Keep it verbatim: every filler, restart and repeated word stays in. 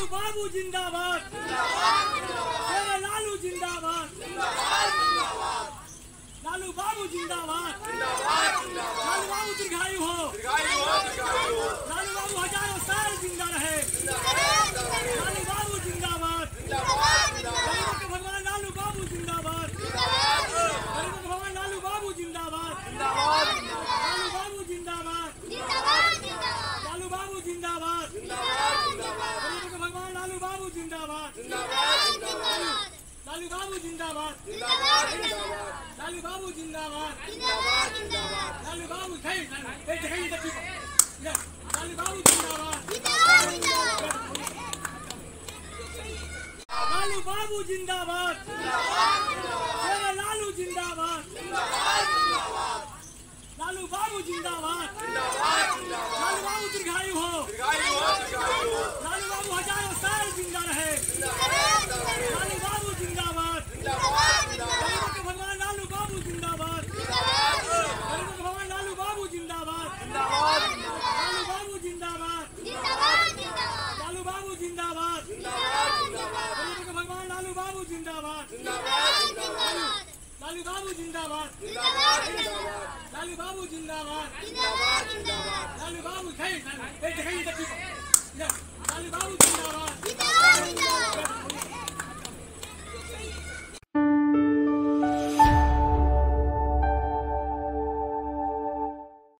लालू बाबू जिंदाबाद, मेरा लालू जिंदाबाद, लालू बाबू जिंदाबाद, लालू बाबू दीर्घायु हो, लालू बाबू हजारों साल जिंदा रहे, लालू बाबू जिंदाबाद, गरीबों के भगवान लालू बाबू जिंदाबाद, गरीबों के भगवान लालू बाबू जिंदाबाद, लालू बाबू जिंदाबाद, लालू बाबू जिंदाबाद, गरीबों के भगवान लालू बाबू जिंदाबाद, लालू बाबू जिंदाबाद, लालू बाबू जिंदाबाद, लालू बाबू लालू बाबू जिंदाबाद, लालू बाबू जिंदाबाद, मेरा लालू जिंदाबाद, लालू बाबू जिंदाबाद, लालू बाबू दीर्घायु हो, लालू बाबू हजारों साल जिंदा रहे, लालू बाबू जिंदाबाद, गरीबों के भगवान लालू बाबू जिंदाबाद, गरीबों के भगवान लालू बाबू जिंदाबाद, लालू बाबू जिंदाबाद, लालू बाबू जिंदाबाद, गरीबों के भगवान लालू बाबू जिंदाबाद, लालू बाबू जिंदाबाद, लालू बाबू जिंदाबाद, लालू बाबू लालू बाबू